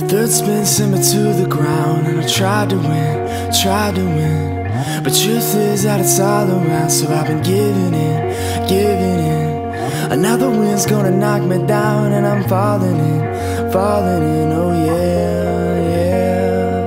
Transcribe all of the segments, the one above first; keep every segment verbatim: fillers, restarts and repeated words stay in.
Third spin sent me to the ground, and I tried to win, tried to win. But truth is that it's all around, so I've been giving in, giving in. Another wind's gonna knock me down, and I'm falling in, falling in, oh yeah, yeah.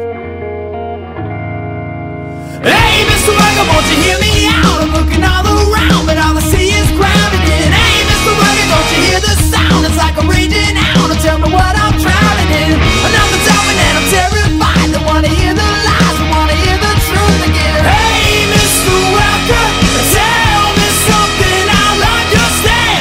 Hey, Mister Worker, won't you hear me out? I'm looking all around, but all I see is grounded in. Hey, Mister Worker, don't you hear the sound? It's like I'm raging out, and tell me what I'm drowning in. Another tell me that I'm terrified, they wanna hear the lies, they wanna hear the truth again. Hey, Mister Worker, tell me something I'll understand.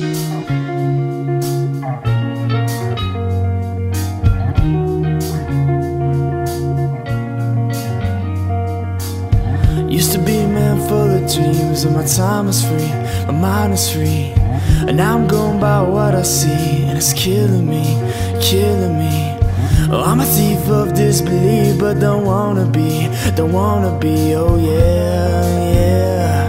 Used to be a man full of dreams, and my time was free, my mind is free. And now I'm going by what I see, and it's killing me, killing me. Oh, I'm a thief of disbelief, but don't wanna be, don't wanna be, oh yeah, yeah.